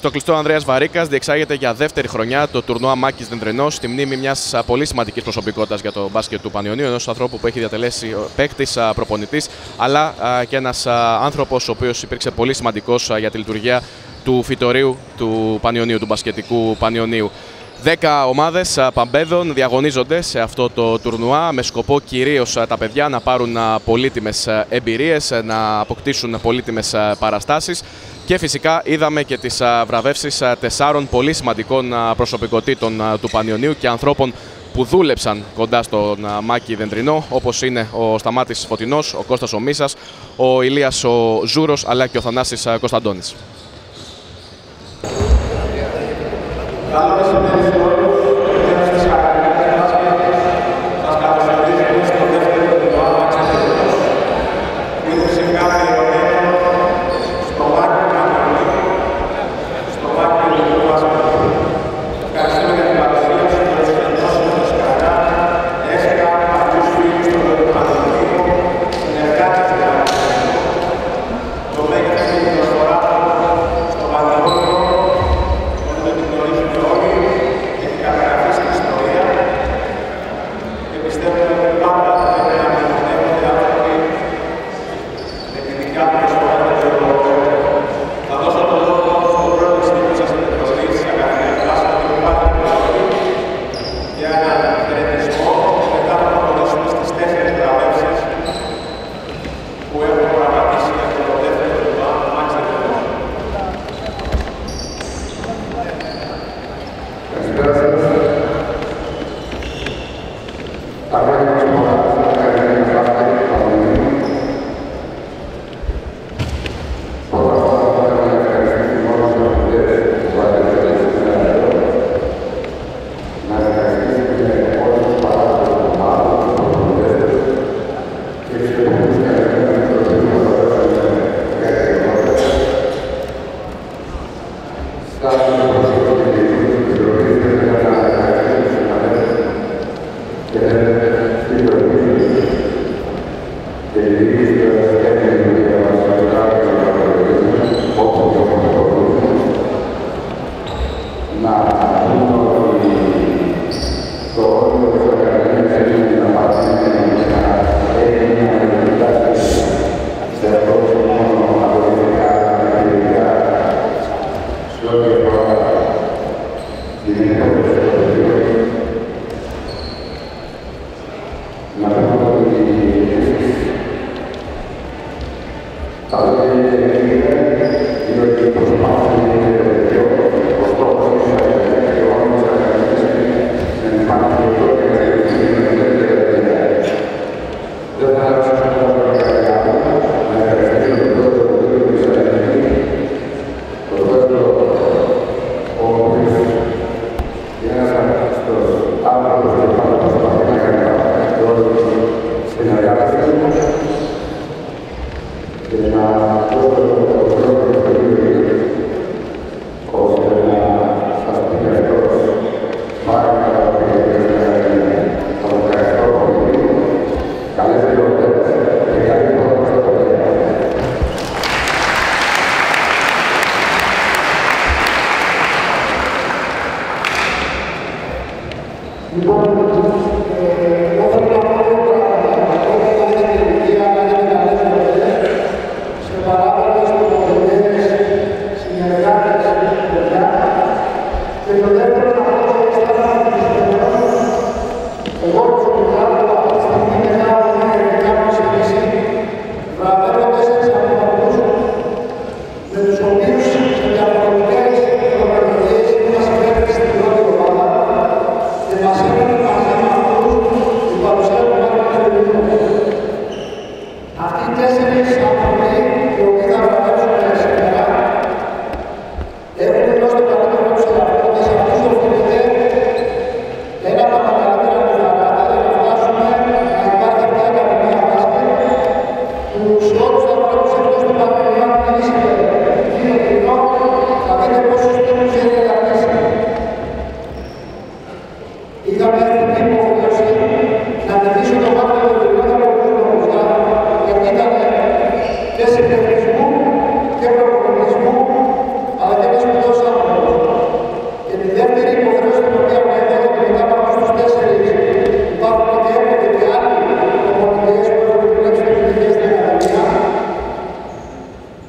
Στο κλειστό Ανδρέας Βαρίκας διεξάγεται για δεύτερη χρονιά το τουρνουά Μάκης Δεντρινός στη μνήμη μιας πολύ σημαντικής προσωπικότητας για το μπάσκετ του Πανιωνίου, ενός ανθρώπου που έχει διατελέσει παίκτης, προπονητής, αλλά και ένας άνθρωπος ο οποίος υπήρξε πολύ σημαντικός για τη λειτουργία του φυτορείου του Πανιωνίου, του μπασκετικού Πανιωνίου. 10 ομάδες παμπέδων διαγωνίζονται σε αυτό το τουρνουά με σκοπό κυρίως τα παιδιά να πάρουν πολύτιμες εμπειρίες, να αποκτήσουν πολύτιμες παραστάσεις και φυσικά είδαμε και τις βραβεύσεις 4 πολύ σημαντικών προσωπικότητων του Πανιωνίου και ανθρώπων που δούλεψαν κοντά στον Μάκη Δεντρινό, όπως είναι ο Σταμάτης Φωτεινός, ο Κώστας ο Μίσας, ο Ηλίας ο Ζούρος αλλά και ο Θανάσης Κωνσταντώνης.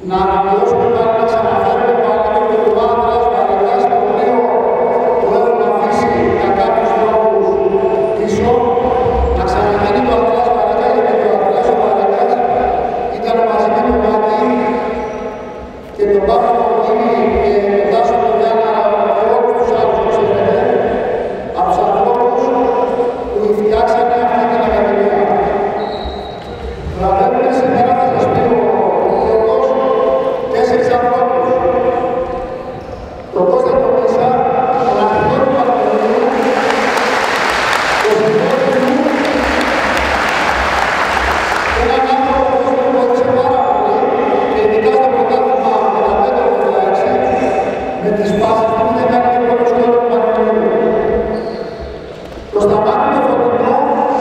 να αναβιώσουμε πάλι, να ξαναφέρουμε πάλι το Τουρνουά Ανδρέας Βαρελιάς, το οποίο το έχουμε αφήσει για κάποιους λόγους πίσω, να ξαναγίνει το Ανδρέας Βαρελιάς, γιατί ο Ανδρέας ο Βαρελιάς ήταν μαζί με τον Μάκη και τον Παύλο Κορκίνη και τον Τάσο τον Γιάνναρα και όλους τους άλλους που ξέρετε, από τους ανθρώπους που φτιάξανε αυτή την ακαδημία. Βραβεύουμε σήμερα, θα σας πει ο Γιώργος, 4 ανθρώπους. Τον Κώστα τον Μίσα, τον αρχηγό του Πανεπιστημίου, τον συμπρόεδρο του και έναν άνθρωπο που με βοήθησε πάρα πολύ και ειδικά στο πρωτάθλημα 15-16 με τις βάσεις που είχε κάνει και πρώτο σκόρ του Πανεπιστημίου. Το Σταμάτη το Φωτεινό,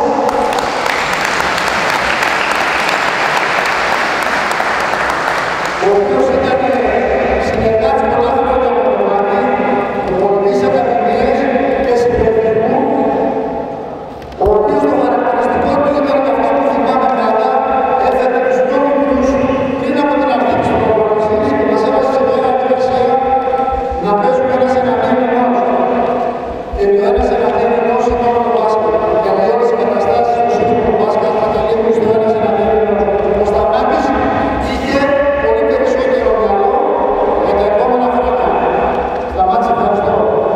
ο οποίος ήταν συνεργάτης πολλά χρόνια με τον Μάκη, προπονητής ακαδημίες και συμπεριφερού, ο οποίος το χαρακτηριστικό του ήταν και αυτό που θυμάμαι πάντα, έφερε τους πιο μικρούς πριν από την αρχή της προπονησής και μας έβασε σε μια διαδικασία να παίζουμε ένας εναντίον ενός. Και το ένας εναντίον ενός είναι όλο το μπάσκετ. Γιατί όλες οι καταστάσεις του σύγχρονου μπάσκετ καταλήγουν στο ένας εναντίον ενός. Ο Σταμάτης είχε πολύ περισσότερο μυαλό για τα επόμενα χρόνια. Σταμάτη, ευχαριστώ.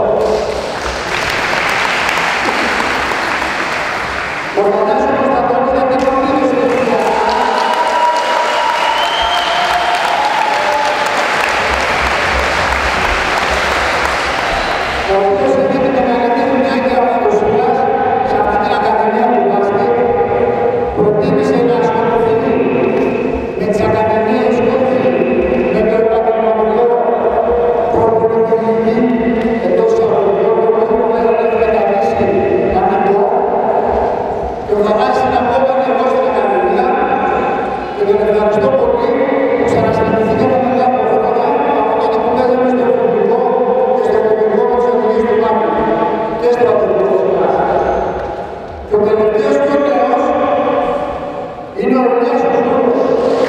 Ο Θανάσης Κωνσταντώνης δεν την οδήγησε η δουλειά. Ο οποίος είχε την μεγαλύτερη δουλειά και αποδοσίας σε αυτή την Ακαδημία του μπάσκετ, προτίμησε να ασχοληθεί με τις ακαδημίες και όχι με το επαγγελματικό προπονητική εντός εισαγωγικών, το οποίο πλέον έχει καταδείξει να μην πω. Και ο Θανάσης είναι απόμενη εδώ στην Ακαδημία και τον ευχαριστώ πολύ που ξανασυναντηθήκαμε μετά από χρόνια από τότε που παίζαμε στο εθνικό και στο κομμωτικό με τις οδηγίες του Μάκη και στο ατομικό φυσικά. Και ο τελευταίος πιο νέος είναι ο Ηλιάς ο Σκούρος.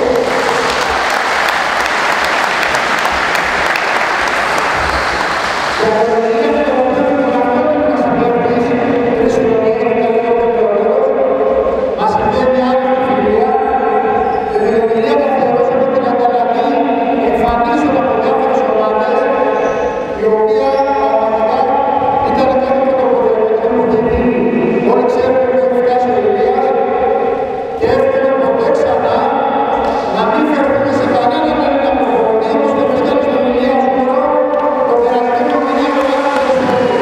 Και από την Ηλία με τον οποίο τον αυτόνιμο να συμπέφτεις 3 χρονιές και τα λίγο περισσότερος, μας συνδέει μια άλλη φιλία και με την Ηλία καθιερώσαμε την ανταλλαγή εμφανίσεων από διάφορες ομάδες, η οποία πραγματικά ήταν κάτι πρωτοποριακό που είχε γίνει. Όλοι ξέρουμε που έχει φτάσει ο Ηλίας και εύχομαι ποτέ ξανά να μην φερθούμε σε κανέναν Έλληνα προπονητή όπως το φύγανε στον Ηλία Σκούρο, το τεραστικό μηνύμα του Πανεπιστημίου.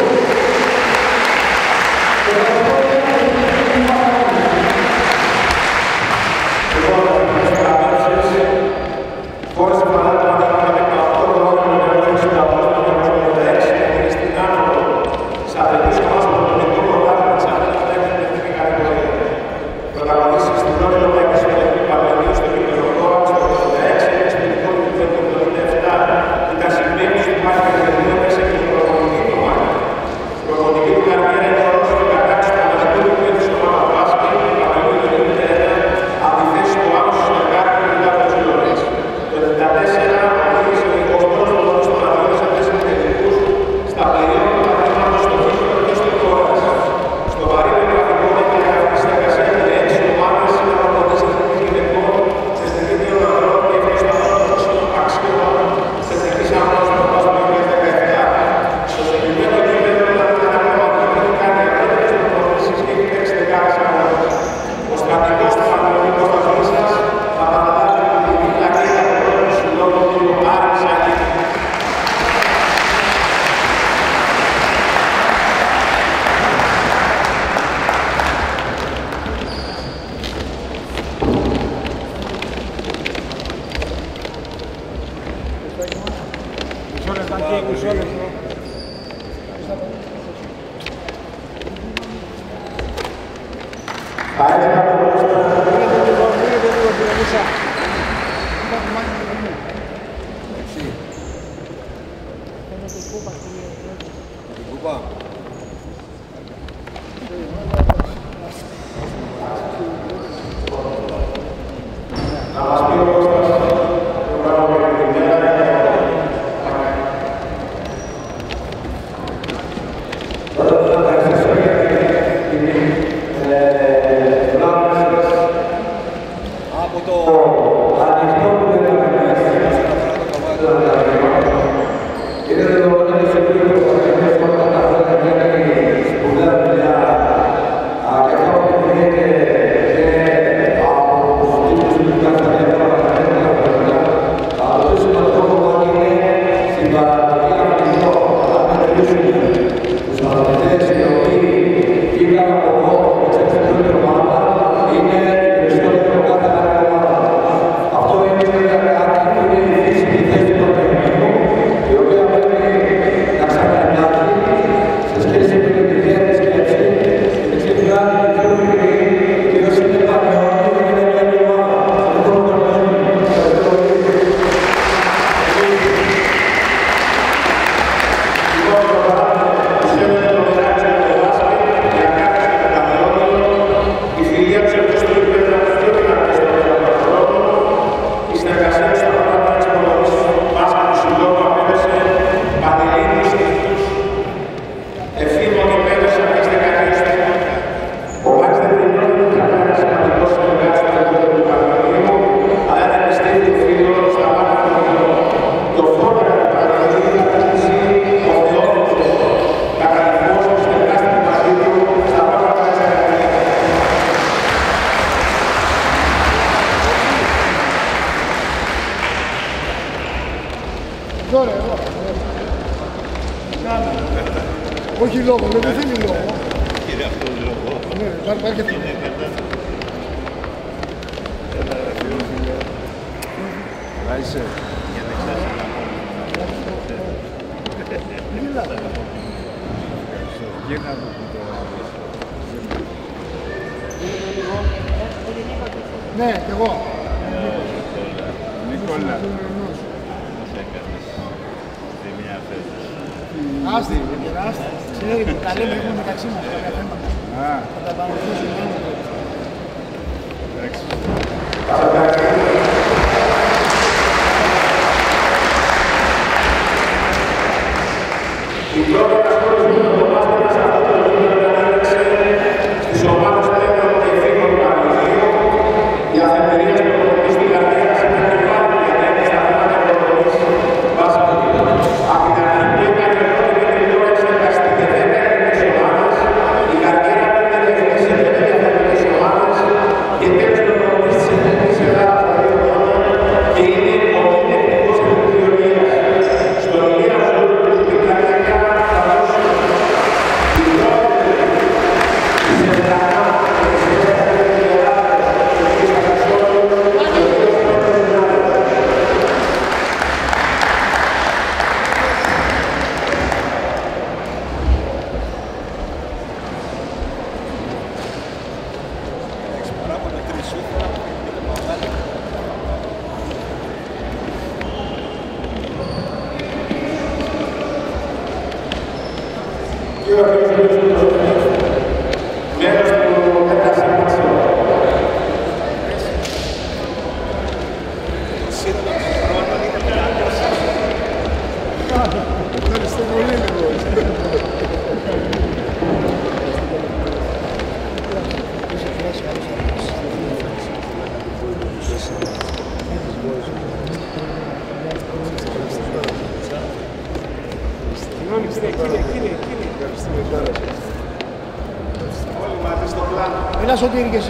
Χωρίς παράδειγμα με 18 χρόνια με γνώριση τα πρώτα του 1986 και στην άνοδο της Αθηνής ομάδας του Εθνικού Πρωτάθλημα της Αθήνας να έχει την εθνική κατηγορία. Πρωταγωνίστησε στην πρώτη Ευρωπαϊκή Συμμετοχή του Πανελληνίου στο κύπελλο Κόβα στο 1986 και στην ειδικό του 1977 ήταν συμπέμπτης του Μάκη Πετρελίου μέσα και την προπονητική του Μάκη. Η προπονητική του καριέρα ήταν όσο και κατάξει του μοναδικού του κλείδου στην ομάδα μπάσκετ του Πανελληνίου του 1991 από τη θέση του άμεσου συνεργάτη του μετά από τους Λωρές. Το 1994 οδήγησε ο 21ος ποδός στον Αδρόμιο σε 4 τελικούς στα πλέον του Αθηνάτος στο Κύπελλο και στο Κόρας. Στο βαρύ γραφικό έχει αυτή στη εργασία με 6 ομάδες να προπονητές εθνικής γυναικών, εθνική διοργανών και ευρωσταθμός αξιών της εθνικής άμυνας του Πάσου 2017. Στο συγκεκριμένο κείμενο ήταν ακόμα που έχει κάνει αρκετές προπονήσεις και έχει παίξει δεκάδες αγώνες. Ο στρατηγός του Πανελληνίου Κώστας Μίσας θα παραλάβει την φυλακή από τον πρώτο του συλλόγου κ. Άρη Σαγίδη. Θα έλεγα το να μας πει ο Κώστας, Τώρα, εδώ. Όχι λόγο, δεν θέλει λόγο. Είναι αυτό λόγο. Ναι, υπάρχει αυτό. Άισε. Για να ναι, κι εγώ. Νικόλα. Πώς έκανες σε μια θέση. Άστη, άστη. Ξέρει, τα λέμε έχουμε μεταξύ μας κάποια θέματα. Θα τα παρακολουθήσουμε. Εντάξει. Η πρώτη ασχόληση με το μπάσκετ σε αυτό το γήπεδο ανέλεξε στις ομάδες Πέτρων και Φίβων Πανηγίου. Η αφετηρία στην προπονητή στην καρδιά σημαίνει πάλι που διατέλει στα θέματα προπονητής μπάσκετ. Από την αρχή που έκανε πρώτη μέχρι τώρα εξεργαστεί και 10 ελληνικές ομάδες, η καριέρα του είναι διεθνής σε 5 διαφορετικές ομάδες και τέλος προπονητής της Εθνικής Ελλάδας τα 2 χρόνια και είναι ο τεχνικός επικοινωνίας. Στον Ηλία Ζούλου την καρδιά Έλα Σωτήρη και εσύ.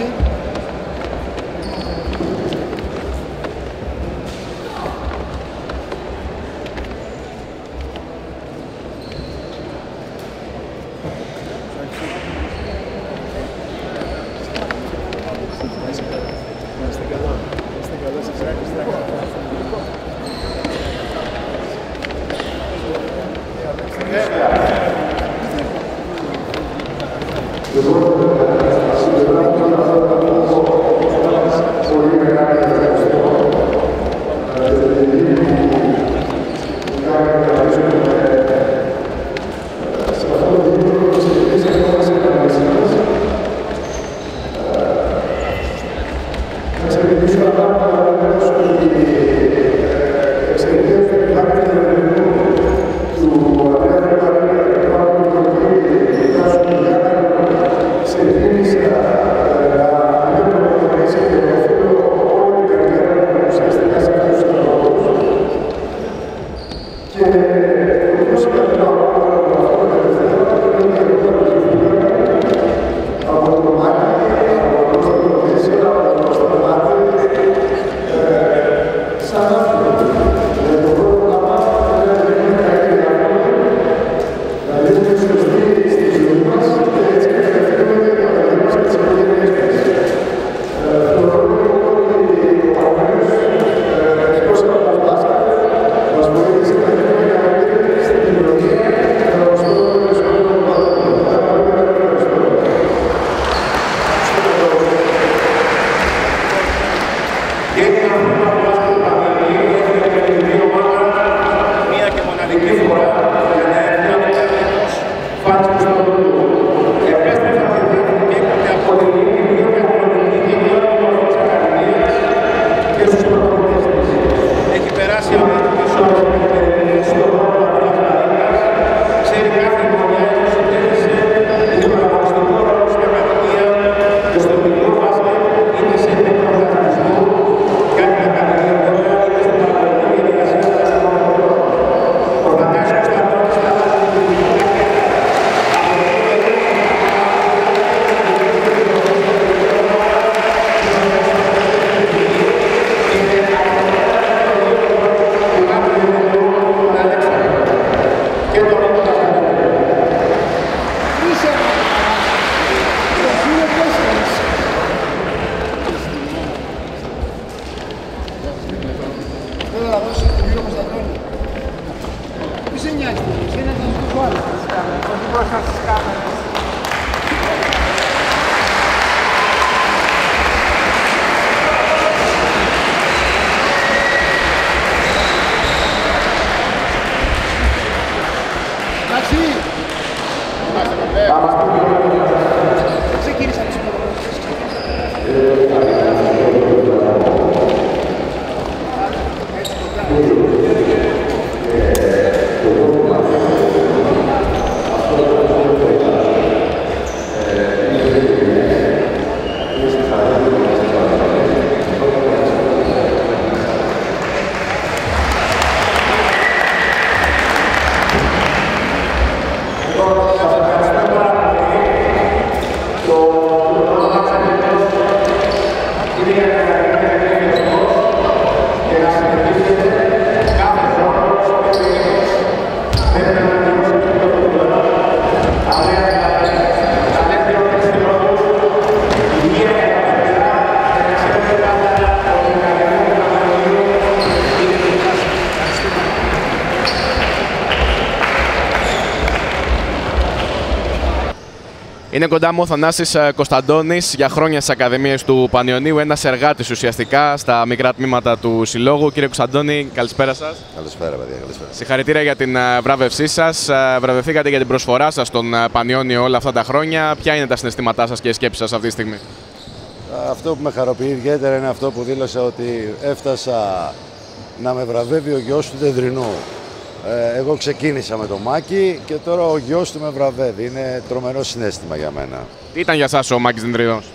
Είναι κοντά μου ο Θανάσης Κωνσταντώνης, για χρόνια στις Ακαδημίες του Πανιωνίου, ένας εργάτης ουσιαστικά στα μικρά τμήματα του Συλλόγου. Κύριε Κωνσταντώνη, καλησπέρα σας. Καλησπέρα, παιδιά, καλησπέρα. Συγχαρητήρια για την βράβευσή σας. Βραβευθήκατε για την προσφορά σας στον Πανιώνιο όλα αυτά τα χρόνια. Ποια είναι τα συναισθήματά σας και οι σκέψεις σας αυτή τη στιγμή? Αυτό που με χαροποιεί ιδιαίτερα είναι αυτό που δήλωσα, ότι έφτασα να με βραβεύει ο γιος του Δενδρινού. Εγώ ξεκίνησα με το Μάκη και τώρα ο γιος του με βραβεύει. Είναι τρομερό συναίσθημα για μένα. Τι ήταν για σας ο Μάκης Δενδρινός?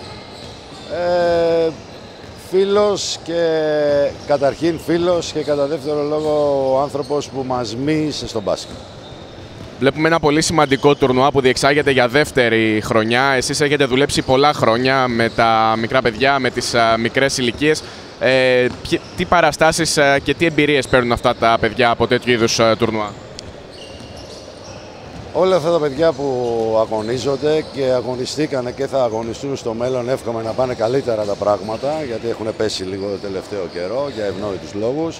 Φίλος και καταρχήν φίλος και κατά δεύτερο λόγο ο άνθρωπος που μας μοίησε στο μπάσκετ. Βλέπουμε ένα πολύ σημαντικό τουρνουά που διεξάγεται για δεύτερη χρονιά. Εσείς έχετε δουλέψει πολλά χρόνια με τα μικρά παιδιά, με τις μικρές ηλικίες. Τι παραστάσεις και τι εμπειρίες παίρνουν αυτά τα παιδιά από τέτοιου είδους τουρνουά? Όλα αυτά τα παιδιά που αγωνίζονται και αγωνιστήκανε και θα αγωνιστούν στο μέλλον, εύχομαι να πάνε καλύτερα τα πράγματα, γιατί έχουν πέσει λίγο το τελευταίο καιρό για ευνόητους λόγους.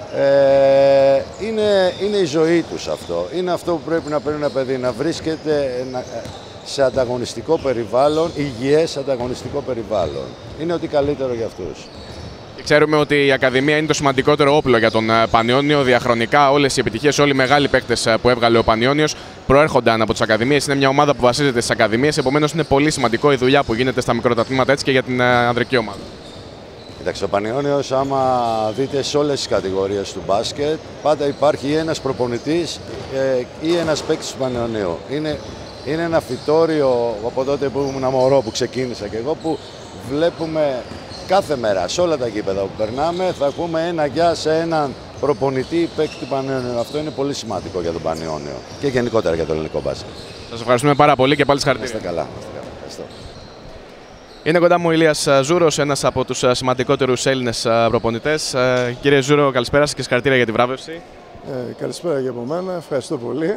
Είναι η ζωή τους αυτό. Είναι αυτό που πρέπει να παίρνει ένα παιδί, να βρίσκεται σε ανταγωνιστικό περιβάλλον, υγιές ανταγωνιστικό περιβάλλον. Είναι ό,τι καλύτερο για αυτούς. Και ξέρουμε ότι η Ακαδημία είναι το σημαντικότερο όπλο για τον Πανιώνιο. Διαχρονικά όλες οι επιτυχίες, όλοι οι μεγάλοι παίκτες που έβγαλε ο Πανιώνιος προέρχονταν από τις Ακαδημίες. Είναι μια ομάδα που βασίζεται στις Ακαδημίες, επομένως είναι πολύ σημαντικό η δουλειά που γίνεται στα μικροτατμήματα, έτσι και για την ανδρική ομάδα. Κοιτάξτε, ο Πανιώνιος, άμα δείτε σε όλες τις κατηγορίες του μπάσκετ, πάντα υπάρχει ή ένας προπονητής ή ένας παίκτης του Πανιωνίου. Είναι ένα φυτόριο από τότε που ήμουν μωρό, που ξεκίνησα και εγώ, που βλέπουμε κάθε μέρα σε όλα τα γήπεδα που περνάμε, θα ακούμε ένα γεια σε έναν προπονητή παίκτη του Πανιώνιου. Αυτό είναι πολύ σημαντικό για τον Πανιώνιο και γενικότερα για το ελληνικό μπάσκετ. Σας ευχαριστούμε πάρα πολύ και πάλι συγχαρητήρια. Είστε καλά. Ευχαριστώ. Είναι κοντά μου ο Ηλίας Ζούρος, ένας από τους σημαντικότερους Έλληνες προπονητές. Κύριε Ζούρο, καλησπέρα σας και συγχαρητήρια για τη βράβευση. Καλησπέρα για από μένα, ευχαριστώ πολύ.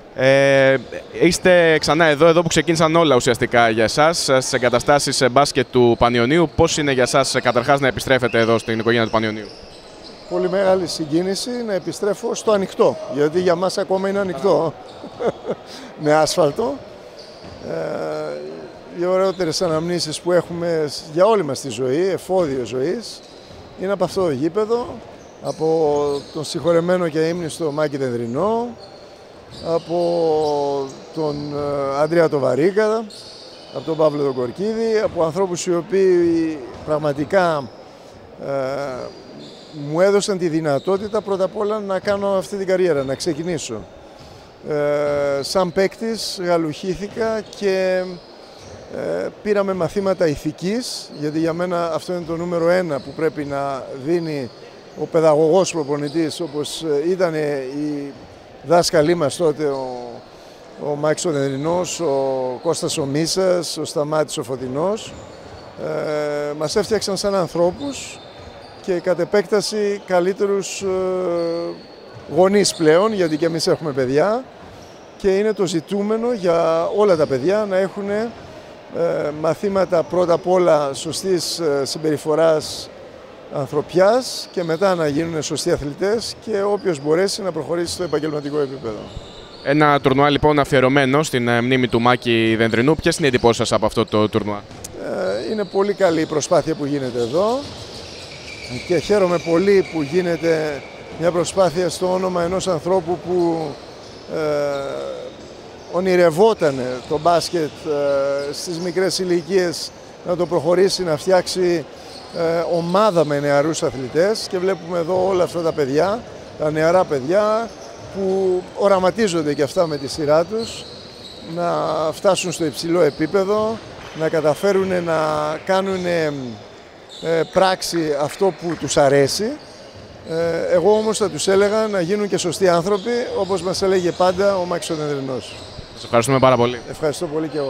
Είστε ξανά εδώ που ξεκίνησαν όλα ουσιαστικά για εσάς, στις εγκαταστάσεις μπάσκετ του Πανιωνίου. Πώς είναι για εσάς καταρχάς να επιστρέφετε εδώ στην οικογένεια του Πανιωνίου? Πολύ μεγάλη συγκίνηση να επιστρέφω στο ανοιχτό, γιατί για μας ακόμα είναι ανοιχτό, με άσφαλτο. Οι ωραιότερες αναμνήσεις που έχουμε για όλη μας τη ζωή, εφόδιο ζωής, είναι από αυτό το γήπεδο, από τον συγχωρεμένο και ύμνηστο Μάκη Δενδρινό, από τον Αντρέα τον Βαρίκα, από τον Παύλο τον Κορκίδη, από ανθρώπους οι οποίοι πραγματικά μου έδωσαν τη δυνατότητα πρώτα απ' όλα να κάνω αυτή την καριέρα, να ξεκινήσω. Σαν παίκτης γαλουχήθηκα και πήραμε μαθήματα ηθικής, γιατί για μένα αυτό είναι το νούμερο ένα που πρέπει να δίνει ο παιδαγωγός προπονητής, όπως ήταν οι δάσκαλοι μας τότε, ο Μάκης ο Δενδρινός, ο Κώστας ο Μίσας, ο Σταμάτης ο Φωτεινός. Μας έφτιαξαν σαν ανθρώπους και κατ' επέκταση καλύτερους γονείς πλέον, γιατί και εμείς έχουμε παιδιά και είναι το ζητούμενο για όλα τα παιδιά να έχουν μαθήματα πρώτα απ' όλα σωστής συμπεριφοράς ανθρωπιάς και μετά να γίνουν σωστοί αθλητές και όποιος μπορέσει να προχωρήσει στο επαγγελματικό επίπεδο. Ένα τουρνουά λοιπόν αφιερωμένο στην μνήμη του Μάκη Δενδρινού. Ποιες είναι οι εντυπώσεις σας από αυτό το τουρνουά? Είναι πολύ καλή η προσπάθεια που γίνεται εδώ και χαίρομαι πολύ που γίνεται μια προσπάθεια στο όνομα ενός ανθρώπου που ονειρευόταν το μπάσκετ στις μικρές ηλικίες να το προχωρήσει, να φτιάξει ομάδα με νεαρούς αθλητές, και βλέπουμε εδώ όλα αυτά τα παιδιά, τα νεαρά παιδιά που οραματίζονται και αυτά με τη σειρά τους να φτάσουν στο υψηλό επίπεδο, να καταφέρουν να κάνουν πράξη αυτό που τους αρέσει. Εγώ όμως θα τους έλεγα να γίνουν και σωστοί άνθρωποι, όπως μας έλεγε πάντα ο Μάκης ο Δενδρινός. Σας ευχαριστούμε πάρα πολύ. Ευχαριστώ πολύ και εγώ.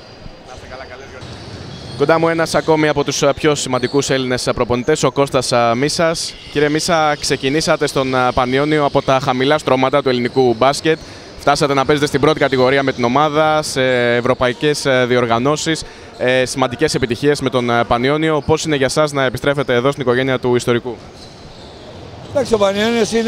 Κοντά μου ένας ακόμη από τους πιο σημαντικούς Έλληνες προπονητές, ο Κώστας Μίσας. Κύριε Μίσα, ξεκινήσατε στον Πανιώνιο από τα χαμηλά στρώματα του ελληνικού μπάσκετ. Φτάσατε να παίζετε στην πρώτη κατηγορία με την ομάδα, σε ευρωπαϊκές διοργανώσεις, σημαντικές επιτυχίες με τον Πανιώνιο. Πώς είναι για σας να επιστρέφετε εδώ στην οικογένεια του ιστορικού? Εντάξει, ο Πανιώνιος είναι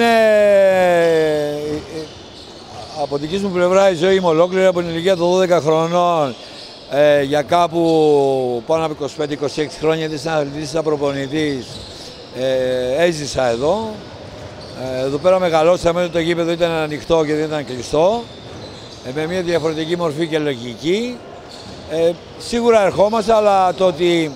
από δική μου πλευρά η ζωή μου ολόκληρη, από την ηλικία των 12 χρονών για κάπου πάνω από 25-26 χρόνια, γιατί σαν αθλητής, σαν προπονητής έζησα εδώ. Εδώ πέρα μεγαλώσαμε, το γήπεδο ήταν ανοιχτό και δεν ήταν κλειστό, με μια διαφορετική μορφή και λογική. Σίγουρα ερχόμαστε, αλλά το ότι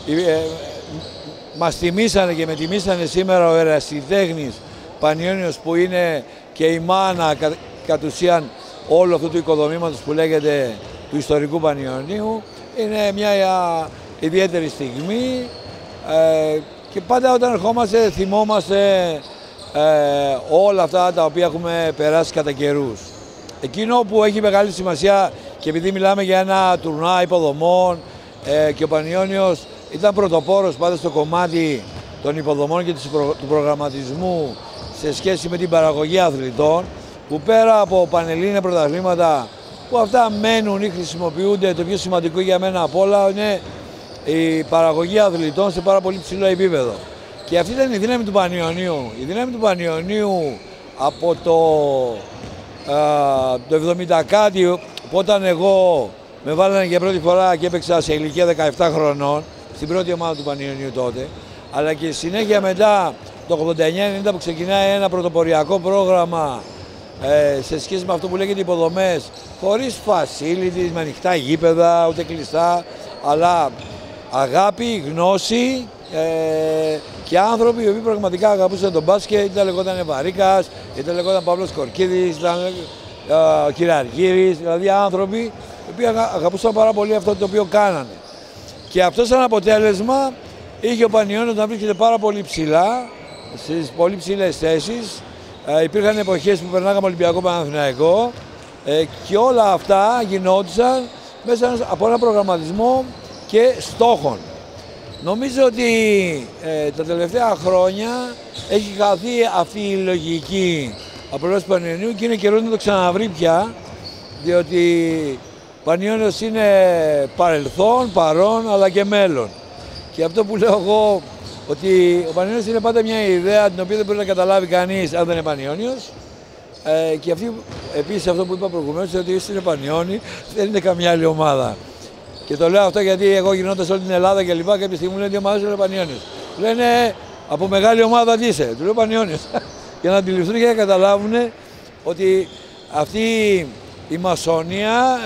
μας τιμήσανε και με τιμήσανε σήμερα ο ερασιτέχνης Πανιώνιος, που είναι και η μάνα κατ' ουσίαν όλου αυτού του οικοδομήματος που λέγεται του ιστορικού Πανιωνίου, είναι μια ιδιαίτερη στιγμή και πάντα όταν ερχόμαστε θυμόμαστε όλα αυτά τα οποία έχουμε περάσει κατά καιρούς. Εκείνο που έχει μεγάλη σημασία, και επειδή μιλάμε για ένα τουρνουά υποδομών και ο Πανιώνιος ήταν πρωτοπόρος πάντα στο κομμάτι των υποδομών και του προγραμματισμού σε σχέση με την παραγωγή αθλητών, που πέρα από πανελλήνια πρωταθλήματα που αυτά μένουν ή χρησιμοποιούνται, το πιο σημαντικό για μένα απ' όλα είναι η παραγωγή αθλητών σε πάρα πολύ ψηλό επίπεδο. Και αυτή ήταν η δύναμη του Πανιωνίου. Η δύναμη του Πανιωνίου από το 70 κάτι, όταν εγώ με βάλανε για πρώτη φορά και έπαιξα σε ηλικία 17 χρονών, στην πρώτη ομάδα του Πανιωνίου τότε, αλλά και συνέχεια μετά το 89-90 που ξεκινάει ένα πρωτοποριακό πρόγραμμα σε σχέση με αυτό που λέγεται υποδομές, χωρίς facilities, με ανοιχτά γήπεδα, ούτε κλειστά, αλλά αγάπη, γνώση και άνθρωποι οι οποίοι πραγματικά αγαπούσαν τον μπάσκετ. Είτε λεγόταν Βαρίκας, είτε λεγόταν Παύλος Κορκίδης, είτε ο Κυριαργύρης, δηλαδή άνθρωποι οι οποίοι αγαπούσαν πάρα πολύ αυτό το οποίο κάνανε. Και αυτό σαν αποτέλεσμα είχε ο Πανιώνιος να βρίσκεται πάρα πολύ ψηλά, στις πολύ ψηλές θέσεις. Υπήρχαν εποχές που περνάγαμε Ολυμπιακό Παναθηναϊκό και όλα αυτά γινόντουσαν μέσα από ένα προγραμματισμό και στόχων. Νομίζω ότι τα τελευταία χρόνια έχει χαθεί αυτή η λογική από πλευράς του Πανιωνίου και είναι καιρός να το ξαναβρει πια, διότι ο Πανιώνιος είναι παρελθόν, παρόν αλλά και μέλλον. Και αυτό που λέω εγώ, ότι ο Πανιώνιος είναι πάντα μια ιδέα την οποία δεν μπορεί να καταλάβει κανείς αν δεν είναι Πανιώνιος. Και επίσης αυτό που είπα προηγουμένως, ότι ίσως είναι Πανιώνι, δεν είναι καμιά άλλη ομάδα. Και το λέω αυτό γιατί εγώ γυρνώντας όλη την Ελλάδα και λοιπά, κάποια στιγμή μου λένε ότι ομάδες είναι Πανιώνιος. Λένε από μεγάλη ομάδα τι είσαι, του λέω Πανιώνιος. Για να αντιληφθούν και να καταλάβουν ότι αυτή η μασόνια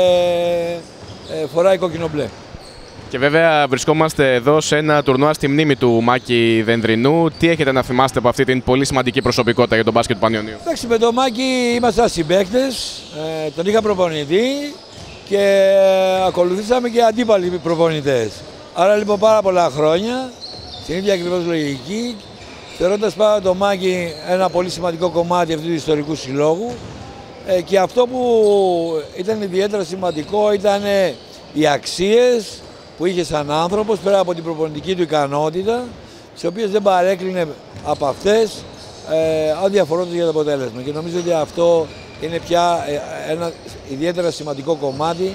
φοράει κόκκινο μπλε. Και βέβαια βρισκόμαστε εδώ σε ένα τουρνουά στη μνήμη του Μάκη Δενδρινού. Τι έχετε να θυμάστε από αυτή την πολύ σημαντική προσωπικότητα για τον μπάσκετ του Πανιωνίου? Εντάξει, με τον Μάκη ήμασταν συμπαίκτες, τον είχα προπονητή και ακολουθήσαμε και αντίπαλοι προπονητές. Άρα λοιπόν πάρα πολλά χρόνια, στην ίδια ακριβώς λογική, θεωρώντας πάρα τον Μάκη ένα πολύ σημαντικό κομμάτι αυτού του ιστορικού συλλόγου. Και αυτό που ήταν ιδιαίτερα σημαντικό ήταν οι αξίες που είχε σαν άνθρωπος, πέρα από την προπονητική του ικανότητα, τις οποίες δεν παρέκλεινε από αυτές, αδιαφορώντας για το αποτέλεσμα. Και νομίζω ότι αυτό είναι πια ένα ιδιαίτερα σημαντικό κομμάτι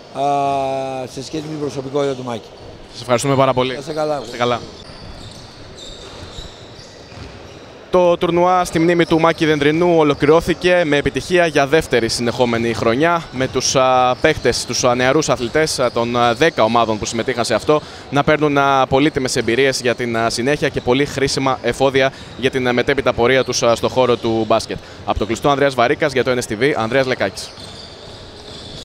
σε σχέση με την προσωπικότητα του Μάκη. Σας ευχαριστούμε πάρα πολύ. Είστε καλά. Είστε καλά. Το τουρνουά στη μνήμη του Μάκη Δενδρινού ολοκληρώθηκε με επιτυχία για δεύτερη συνεχόμενη χρονιά, με τους παίχτες, τους νεαρούς αθλητές των 10 ομάδων που συμμετείχαν σε αυτό να παίρνουν πολύτιμες εμπειρίες για την συνέχεια και πολύ χρήσιμα εφόδια για την μετέπειτα πορεία τους στον χώρο του μπάσκετ. Από το κλειστό Ανδρέας Βαρίκας για το NSTV, Ανδρέας Λεκάκης.